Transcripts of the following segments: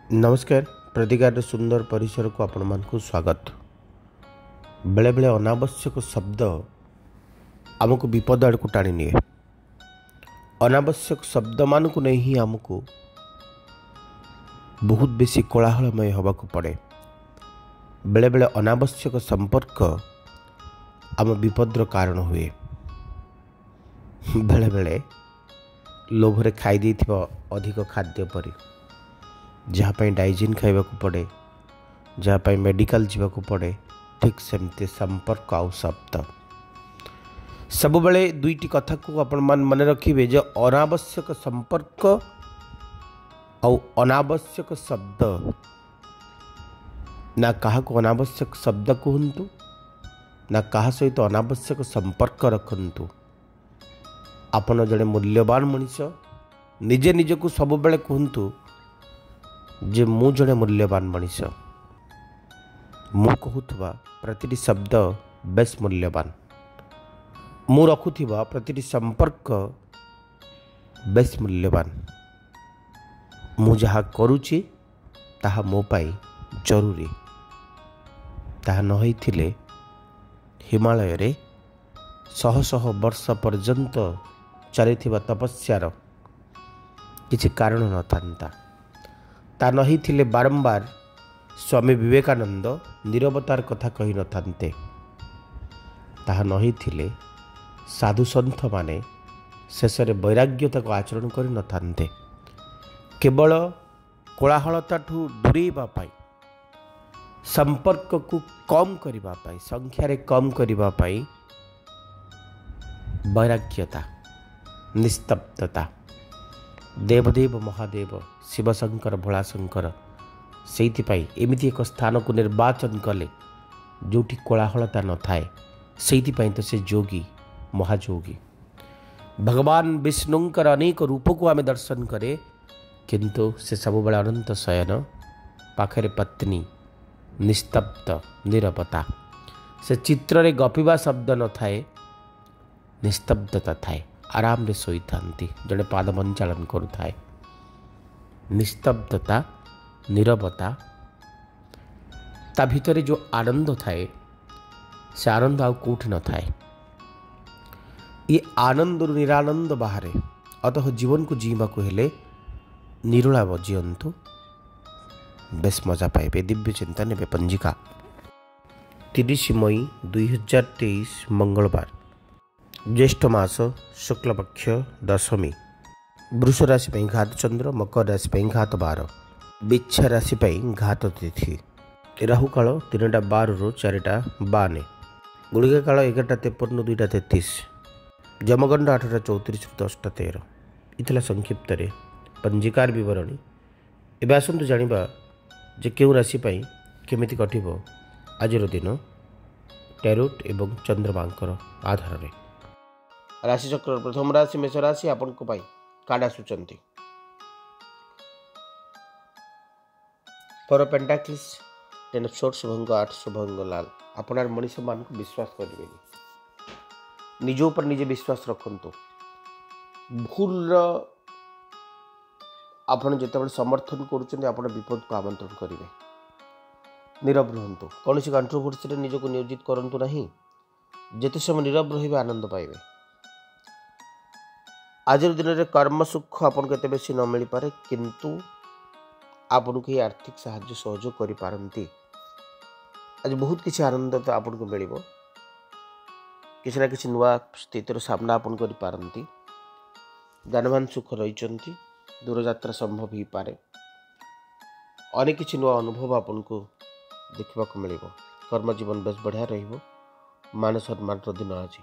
नमस्कार। प्रतिकार सुंदर परिसर को आपण मान को स्वागत। बेले बेले अनावश्यक शब्द आमको विपद आड़ को टाणी निए। अनावश्यक शब्द मान को नहीं ही आमको बहुत बेसी कोलाहलमय हवा को पड़े। बेले बेले अनावश्यक संपर्क आम विपद्र कारण हुए। बेले बेले लोभरे खाई देथिबा अधिक खाद्य परी जहाँपाई डाइजिन खाइबा को पड़े, जहाँपाई मेडिकल जीवाक पड़े, ठीक सेमती संपर्क आउ शब्द सब बेले दुईटी कथा को आपण मान मन रखिए जे अनावश्यक संपर्क आउ अनावश्यक शब्द ना कहा को अनावश्यक शब्द कहतु ना कहा सहित अनावश्यक संपर्क रखु। आपण जड़े मूल्यवान मनीष निजे निजक सब बेले कहतु जे मु जड़े मूल्यवान मनीष। मु कहूथबा प्रतिटी शब्द बेस मूल्यवान। मु रखुथिबा प्रतिटी संपर्क बेस मूल्यवान। मु जहा करूची ताहा मो पाई जरूरी। ताहा न होइथिले हिमालय रे शह शह वर्ष पर्यंत चलिथिबा तपस्यार किछि कारण न थांता। ता नहीं थिले बारंबार स्वामी विवेकानंद निरवतार कथा कही न थांते। ताहा नहीं थिले साधु सन्थ माने शेषरे वैराग्यता को आचरण कर न थांते। केवल कोलाहलता ठू दूरेबा पाई, संपर्क को कम करिबा पाई, संख्यारे कम करिबा पाई वैराग्यता, निस्तब्धता, देवदेव महादेव शिवशंकर भोलाशंकर से एमती एक स्थान को निर्वाचन कले जोटी कोलाहलता न थाए। से तो से जोगी महाजोगी भगवान विष्णुंकर अनेक रूप को आम दर्शन करे, किंतु से सब बड़े अनंत शयन पाखरे पत्नी निस्तब्ध निरवता। से चित्र रे गपिबा शब्द न थाए, निस्तब्धता थाए। आराम रे सोई थांती, जड़े पाद मंचालन करुथाए। निस्तब्धता निरवता ता भितरे जो आनंद थाए से आनंद आउ कोठी न थाए। ये आनंद निरानंद बाहरे। अतः जीवन को जीवा को हेले निरोला जीवंतु बेस मजा पाइबे। दिव्य चिंता ने पंजिका 30 मई 2023 मंगलवार, ज्येष्ठ मास शुक्लपक्ष दशमी। वृष राशि पे घात चंद्र, मकर राशि पे घात 12, बिच्छा राशि पे घात तिथि। राहु काल 3टा 12 रु 4टा 52, गुड़िका काल 11टा 53 2टा 33, जमगंड 8टा 34 10टा 13। इतला संक्षिप्त रे पंजिकार विवरणी। एबे आसंतु जानिबा जे केउ राशि पे केमिति कटिबो आजिर दिन टैरोट एवं चंद्रमांकर आधार रे। राशि चक्र प्रथम राशि मेष राशि आपन को पाई काडा सुचंती। पर पेंटाक्लिस 10 ऑफ सोर्ट्स शुभंग 8 शुभंग लाल। आपनार मनीष मान को विश्वास करिवेनी, निज ऊपर निजे विश्वास रखंतु। भूल आपन जेतेबेले समर्थन करूचंती आपन विपद को आमंत्रण करिवे। नीरव रहंतु, कोनोसी कंट्रोवर्सी रे निज को नियोजित करंतु नहीं। जेते समय नीरव रहिबे आनंद पाइबे। आज दिन में कर्म सुख आपन के बेसी न मिल पारे, किंतु आपन को आर्थिक साहाय्य सहयोग करि पारंती। आज बहुत किसी आनंद तो आपन को मिलिबो। किसी ना किसी नुआ स्थितिर सामना आपन करि पारंती। जानवान सुख रहिचंती, दूर यात्रा संभव ही पारे। अनेक किसी नुआ अनुभव आपन को देखबा को मिलिबो। कर्म जीवन बेस बढ़िया रहिबो। मान सम्मान दिन आज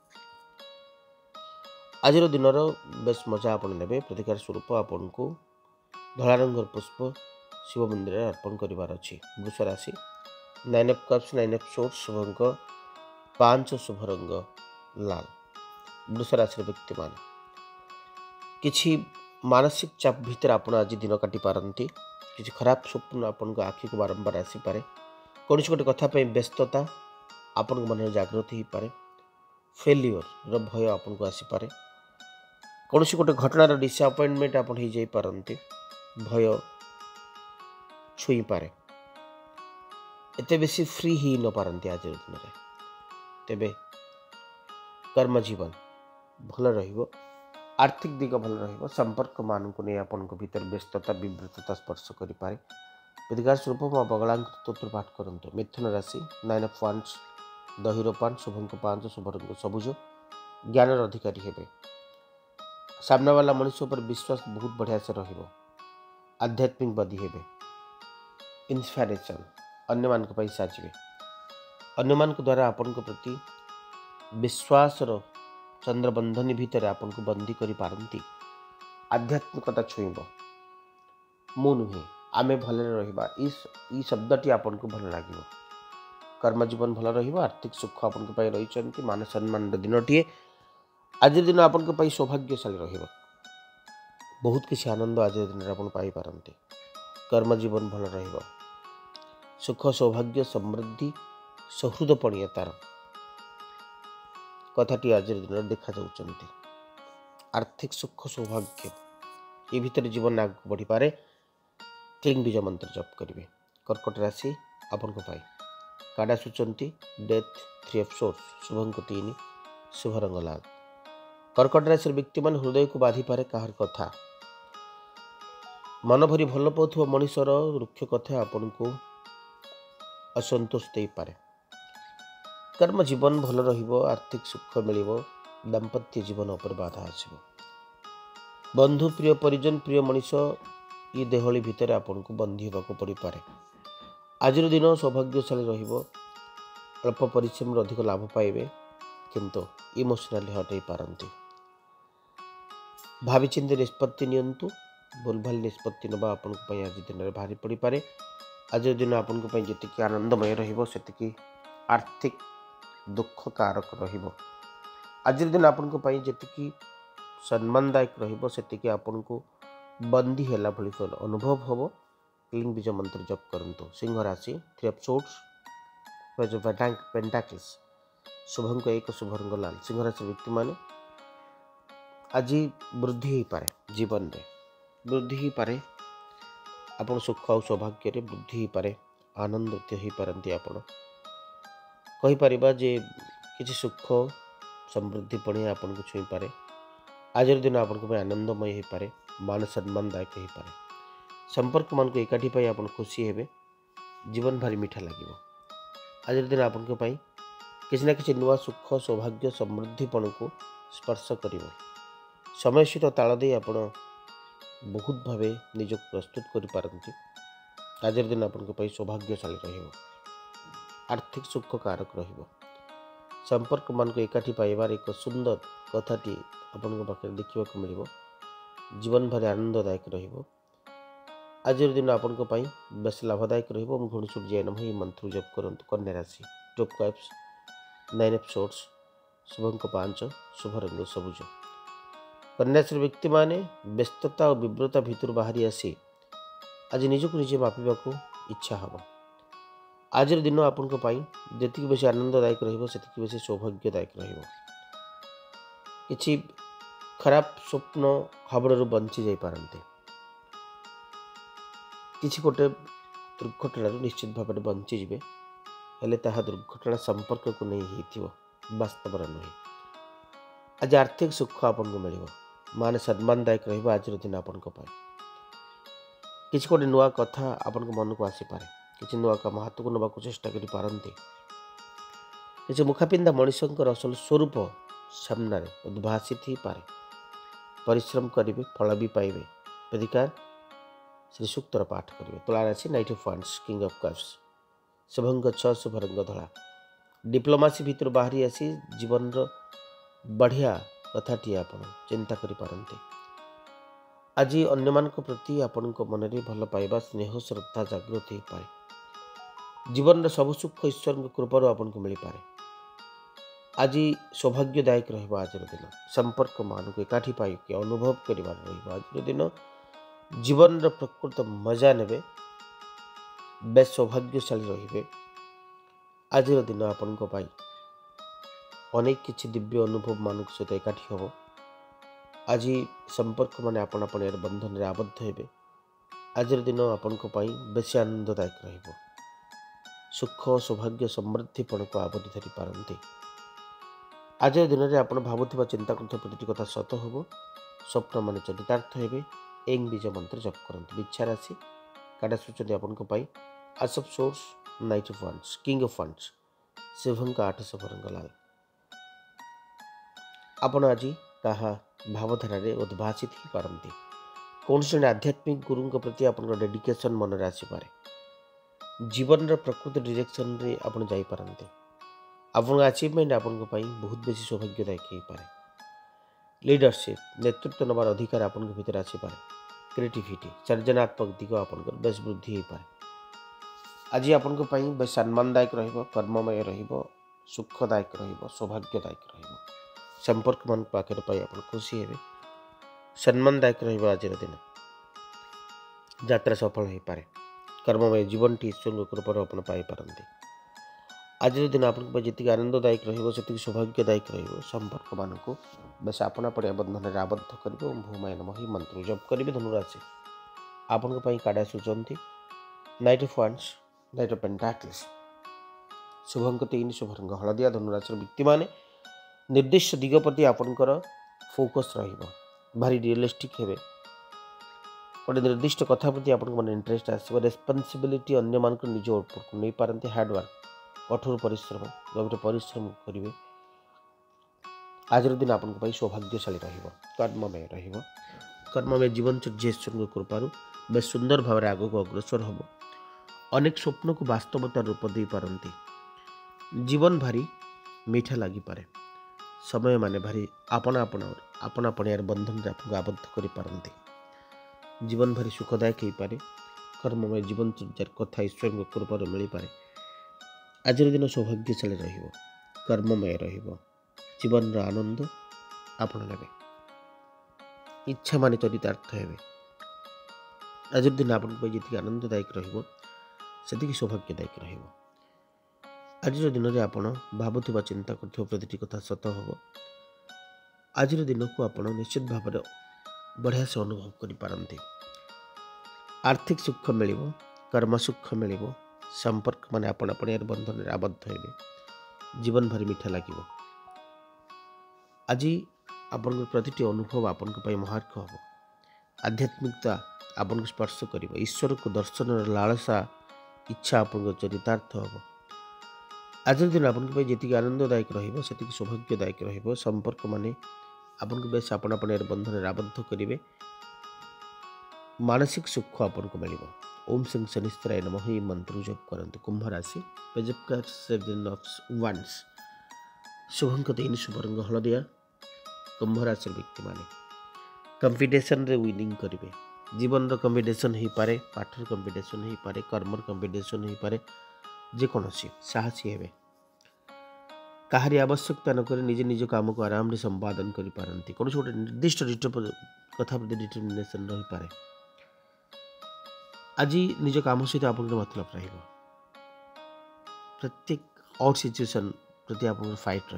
आजिर दिन बेस मजा आपन नेबे। प्रतिकार स्वरूप आपन को धला रंगर पुष्प शिव मंदिर अर्पण करिवार अछि। वृष राशि 9 ऑफ कप्स 9 ऑफ सोर्ट्स शुभंग 5 शुभ रंग लाल। वृष राशि व्यक्ति मान किछि मानसिक चाप भीतर आपन आज दिन काटि पारंती। किछि खराब स्वप्न आपन को आखि को बारंबार आसी पारे। कोनोसी गोटे कथा पे व्यस्तता आपन मन जागृत ही पारे। फेल्यूर रो भय आपन को आसी पारे। कौन गोटे घटनार डिसअपॉइंटमेंट आप हो जाई पारंती। भय छुई पारे एते बेसी फ्री ही न पारती आज दिन में तेबे कर्म जीवन भल रहिबो आर्थिक दिग भल रहिबो संपर्क मान को नहीं आपन को भीतर व्यस्तता विव्रतता स्पर्श करि पारे प्रतिकार स्वरूप माँ बगलांक स्तोत्र पाठ करंतु मिथुन राशि 9 ऑफ वांड्स द हीरो पांच शुभंक 5 शुभरंग सबुज ज्ञान अधिकारी हेबे सामना वाला मनुष्य पर विश्वास बहुत बढ़िया से रहिबो आध्यात्मिक बदी हेबे इंस्पिरेशन अन्य मान को पैसा साजिबे अन्य मान को द्वारा आपन को प्रति विश्वास रो चंद्रबंधनी भीतर आपन को बंदी करि पारंती आध्यात्मिकता छुईब मु नुहे आमे भलरे रहिबा ई शब्दटी आपन को भल लागिबो कर्म जीवन भल रहिबो आर्थिक सुख आपन को पाई रहिचंती मान सम्मान दिनटीए आज दिन आपन को पाई सौभाग्यशाली रहिबो बहुत किसी आनंद आज दिन आपन पाई पारंती कर्म जीवन भल रहिबो सुख सौभाग्य समृद्धि सहृदपणीयतार कथाटी आज दिन देखा जाउचंती आर्थिक सुख सौभाग्य ये भीतर जीवन आगे बढ़ी पारे क्लीन बीज मंत्र जप करेंगे कर्कट राशि आपन को पाई काड़ा सुचंती डेथ 3 ऑफ सोर्स शुभंक 3 शुभ रंग लाल कर्कट राशि व्यक्ति मान हृदय को बाधि पारे कहार कथा मन भरी भल पाउथुवा मनीषर रुक्ष कथा आपन को असंतोष दे पारे कर्म जीवन भल रहिबो आर्थिक सुख मिलिबो दाम्पत्य जीवन उपर बाधा आसिबो बंधु प्रिय परिजन प्रिय मनीष ये देहली भितर आपन को बंधी होगा पड़ पारे आज दिन सौभाग्यशाली रहिबो अल्प परिश्रम अधिक लाभ पाइबे किंतु इमोशनाली हटई पारंती भावी चिंती निष्पत्ति नियंतु भूलभाल निष्पत्ति नबा आपन को आज दिन में भारी पड़ पारे आज दिन आपन को जी आनंदमय रहिबो सेतिकी आर्थिक दुख कारक रहिबो आज दिन आपन को जी सम्मानदायक रहिबो सेतिकी आपन को बंदी हेला भली अनुभव हम क्लीन बीज मंत्र जप करंतु सिंह राशि 3 ऑफ सोर्ड्स पेंटाकल्स शुभंक 1 शुभ रंग लाल सिंह राशि व्यक्ति माने आज वृद्धि हो पारे जीवन में वृद्धि हो पारे आपन सुख और सौभाग्य रे वृद्धि हो पारे आनंदित हो पारंती आपन कहि परिबा जे किछि सुख समृद्धि पणे आपन को छुई पारे आज दिन आपन को आनंदमय हो पारे मान सम्मानदायक हो पारे संपर्क मान को एकाठी पाई आपन खुशी हेबे जीवन भारी मीठा लगे आज दिन आपन को पाई किसी ना किसी नुआ सुख सौभाग्य समृद्धिपण को स्पर्श कर समय सहित ताल दे आप बहुत भाव निज प्रस्तुत कर आज दिन आपन को पाई सौभाग्यशाली रहिबो आर्थिक सुख कारक रहिबो संपर्क मान को एकाठी पाइबार एक सुंदर कथाटी आपन पाखे देखा मिल जीवन भारी आनंददायक रहिबो आज दिन आपन को पाई बेस लाभदायक रहिबो घुणसुर जय नमः ये मंत्र जप करंतु कन्या राशि 2 ऑफ कप्स 9 ऑफ सोर्ड्स शुभंक 5 शुभ रंग सबुज कन्या राशि व्यक्ति माने व्यस्तता और विव्रता भितर बाहरी आसी आज निजक निजे मापिबा को इच्छा हम आज दिन आपन को पाई जति बेसी आनंददायक रहिबो सेति बेसी सौभाग्यदायक रहिबो किछि खराब स्वप्न खबररू बंची जाई पारंते किछि गोटे दुर्घटना निश्चित भाव में बंची जीवे हेले ताहा दुर्घटना संपर्क को नहीं हिथिबो वास्तव नुहे आज आर्थिक सुख आपन को मिलिबो मान सम्मानदायक रहिबो आज दिन आपन को पाई किछि गोटे नुआ कथा आपन को मन को आसी पारे किछि नुआ काम हाथ को नबा को चेष्टा करि पारंते किछि मुखापिंदा मनुष्यंकर असल स्वरूप सामने उद्भासित ही पारे परिश्रम करेंगे फल भी पाइबे प्रतिकार श्री सूक्तर पाठ करेंगे तुला राशि 9 of wands king of cups शुभंक 6 शुभ रंग धला डिप्लोमेसी भितर बाहरी आसी जीवन बढ़िया कथाटी आपन चिंता करि पारंते आज अन्य मान प्रति आपण मन में भल पाइबा स्नेह श्रद्धा जागृत हो पाए जीवन सब सुख ईश्वर कृपार आपन को मिल पारे आज सौभाग्यदायक आज दिन संपर्क मान को एकाठी पाई अनुभव कर आज दिन जीवन प्रकृत मजा ने बेस सौभाग्यशाली रे आज दिन आपण को पाई अनेक किछि दिव्य अनुभव मान सहित एकाठी हम आज संपर्क माने आपण बंधन रे आबद्ध हेबे आज दिन आपण बेसी आनंददायक रहिबो। सुख सौभाग्य समृद्धिपण को आवरी धरी पारती। आज दिन में आप भावुवा चिंता कर प्रति कथा सत हो स्वप्न मान चरितार्थ हे। एंग बीज मंत्र जप करते। बिच्छा राशि काटा सूचना आपण ace of swords knight of wands king of wands शिवंक 8 सफरंग लाल। आपण आज कहा भावधारा उद्भासित हो पारती। कौन से आध्यात्मिक गुरु प्रति आप डेडिकेशन मन में आसपे। जीवन प्रकृत डिरेक्शन रे आपण जाई पारंते। आपण अचीवमेंट आपण बहुत बेसी सौभाग्यदायक हो पाए। लीडरशिप नेतृत्व नबार अधिकार आपण भीतर आसपे। क्रिएटिविटी सृजनात्मक दिग आपण बेस वृद्धि हो पाए। आज आपण बेस सम्मानदायक कर्ममय सुखदायक सौभाग्यदायक संपर्क मान पाखे पाई आप खुशी हे। सम्मानदायक आज दिन यात्रा सफल हो पाए। कर्ममय जीवन टी ईश्वर कृपार आप पाइपारती। आज दिन आप जी आनंददायक रही सौभाग्यदायक संपर्क मान को बेस आपना पड़िया बंधन में आबद्ध कर भूमाय नमः ही मंत्र जप करेंगे। धनुराशि आपण काड़ा सूचंती knight of wands knight of pentacles शुभंक 3 शुभरंग हलदिया। धनुराशि व्यक्ति माने निर्दिष्ट दिग प्रति आपणकर फोकस भारी रियलिस्टिक हे। गोटे निर्दिष्ट कथा प्रति आप इंटरेस्ट आस रेस्पॉन्सिबिलिटी अन्य मान निज ऊपर को नहीं पारती। हार्डवर्क कठोर परिश्रम गभीर परिश्रम करेंगे। आज दिन आप सौभाग्यशाली कर्ममय कर्ममय जीवनचर्या कृपार बेस सुंदर भाव आग को अग्रसर हम। अनेक स्वप्न को वास्तवता रूप दे पारती। जीवन भारी मीठा लगिपे। समय माने भारी आपना पड़ियार बंधन आपको आबद्ध कर पारती। जीवन भारी सुखदायक हो पाए। कर्ममय जीवनचर्यार कथा ईश्वर कृपार मिल पाए। आज दिन सौभाग्यशाली कर्ममय जीवन आनंद आपण ने इच्छा मान चरितार्थ हे। आज दिन आप जी आनंददायक रही सौभाग्यदायक आज दिन में आप भावुवा चिंता कर प्रति कथा सत हो। आज दिन को आप निश्चित भाव में बढ़िया से अनुभव कर पारती। आर्थिक सुख मिल कर्म सुख मिल संपर्क मान आपण पड़ियार बंधन में आबद्ध हे। जीवन भारी मीठा लगे। आज आपण प्रति अनुभव आपण महार्घ हम। आध्यात्मिकता आपन स्पर्श कर ईश्वर को दर्शन लालसा इच्छा आपन चरितार्थ हम। आज दिन आप जी आनंददायक रही सौभाग्यदायक संपर्क माने आपन बेस आपना पड़ियार बंधन में आबद्ध करेंगे। मानसिक सुख आपन को मिल। ओम सिंह शनिश्चराय नमः ही मंत्र जप करते। कुंभ राशि पेज ऑफ वंस शुभंक 3 शुभरंग हलदिया। कुंभ राशि व्यक्ति माने कंपिटिशन रे विनिंग करेंगे। जीवन कंपिटिशन हो पारे। पाठर कंपिटिशन हो पारे। कर्मर कंपिटिशन हो पारे। जेकोसी साहसी हे। कहारी आवश्यकता नक निज निज काम को आराम से संपादन कर पारती। कौन गोटे निर्दिष्ट कथा प्रति डिटरमिनेशन रही पारे। आज निज काम सहित आप मतलब प्रत्येक और सिचुएशन प्रति आप फाइट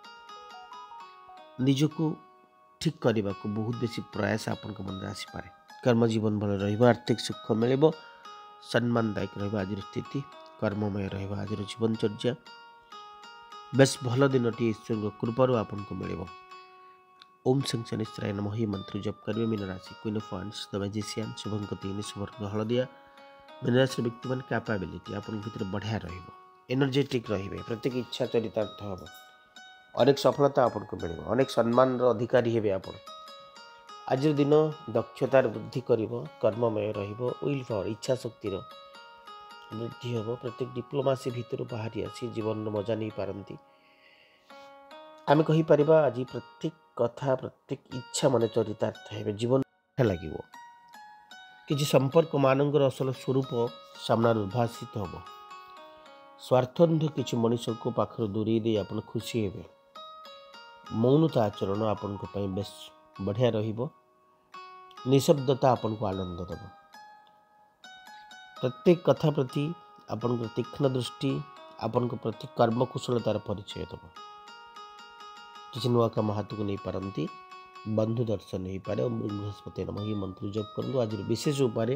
निजको ठीक करने को बहुत बेसी प्रयास आपण मन में आसपे। कर्म जीवन भल आर्थिक सुख मिल सम्मानदायक आज स्थिति कर्ममय आज जीवनचर्या बेस भल दिन टी ईश्वर कृपार आपन को मिल। ओम सिंह शनिश्चराय नमः ही मंत्र जप करेंगे। मीन राशि queen of wands the magician शुभंक 3 शुभरंग हलदिया। मीन राशि व्यक्ति मान कैपेबिलिटी आपन भीतर बढ़िया एनर्जेटिक रहिबे। प्रत्येक इच्छा चरितार्थ हम। अनेक सफलता आपन को मिल। अनेक सम्मान अधिकारी हेबे आपण। आज दिन दक्षतार वृद्धि करिवो। कर्ममय रहिबो। विल पावर इच्छा शक्तिर वृद्धि हम। प्रत्येक डिप्लोमासी भितर बाहरी आसी जीवन मजा नहीं पारती। आम कहीपर आज प्रत्येक कथा प्रत्येक इच्छा मान चरितार्थ हे। जीवन लगे कि संपर्क मानकर असल स्वरूप सामना उद्भासित हम। स्वार्थंध किसी मनुष्य को पाखर दूरी दे आप खुशी हे। मौनता आचरण आपण बेस बढ़िया रहिबो। निशब्दता आपण को आनंद देव। प्रत्येक कथा प्रति आपण तीक्ष्ण दृष्टि आपण प्रति कर्मकुशलतार परिचय देव। किसी नुआ काम हाथ को नहीं पारती। बंधु दर्शन हो पारे। बृहस्पति नमः ही मंत्र जप करूँ। आज विशेष उपाय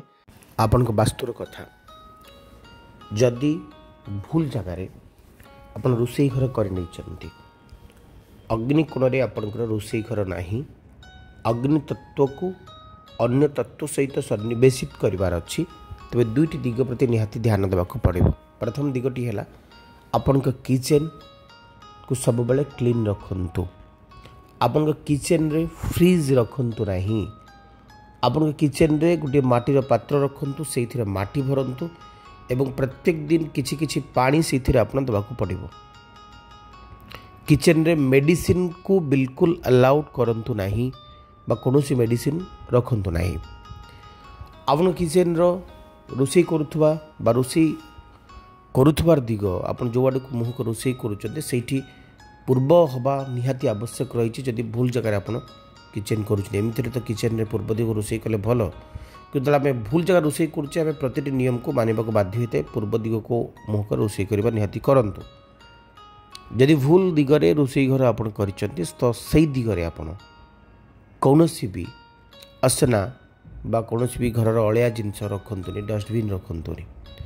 आपण वास्तुर कथा जदि भूल जगार आपण रोसई घर कर अग्निकोण में आपंकर रोसई घर ना अग्नि तत्व को अन्य तत्व सहित सन्निवेशित करार अच्छी तेज दुईट दिग प्रति निहाती ध्यान देवाक पड़ो। प्रथम दिगटी है आपण किचेन को सब बेले क्लीन रखु। आपण किचेन रे फ्रिज रखु ना। आपण किचेन रे गोटे माटीर पात्र रखु से माटी भरतु एवं प्रत्येक दिन किछि किछि पानी से आपण देवाक पड़ो। किचेन रे मेडिसिन को बिल्कुल अलाउड करंतु नाही बा कोनोसी मेडिसिन रखंतु नाही। आपण किचेन रो रोसई करुथबा बा रोसई करुथबार दिग आपण जो आड़ को मुह को रोसई करूचते सेठी पूर्व हवा निहाती आवश्यक रही। जदि भूल जगह आपण किचेन करूछे एमिति तो किचेन रे पूर्व दिग रोसई कले भलो किंतु आम भूल जगह रोसई करुचे आम प्रतिटी नियम को मानवा बाध्य होता है। पूर्व दिग को मुह कर रोसई करबा निहाती करंतु। जदि भूल दिगरे रोसई घर आपण करिसंती तो सही दिगरे आपण कौनसी भी असना बा कौनसी भी घर अलिया जिनस रखंतुनी डस्टबिन रखंतुनी।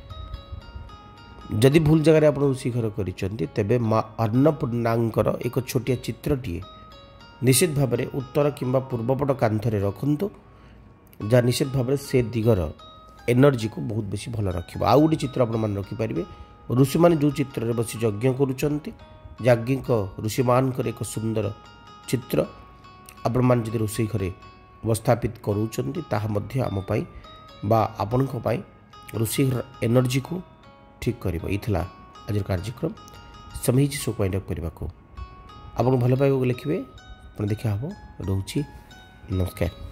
जदि भूल जगह आप रोसई घर करिसंती तेबे माँ अन्नपूर्णांकर एक छोटिया चित्रटीए निश्चित भाव में उत्तर किंबा पूर्वपट कांथरे रखंतु जहाँ निश्चित भाव में से दिगर एनर्जी को बहुत बेसी भल रखिब। आउ गोटे चित्र आपण मन रखिपारे ऋषि मैंने जो चित्र बसी यज्ञ करुँच याज्ञिक ऋषि मानकर एक सुंदर चित्र आपण मान जदि रोसई घरे अवस्थापित करूचंती ताहा मध्य आम पाई बा आपणक पाई रोसई घर एनर्जी को ठीक करिबो। इथला आज कार्यक्रम समय शो वाइंड अप करने को आपन भल पाइबो लिखिबे देखा हम रोची। नमस्कार।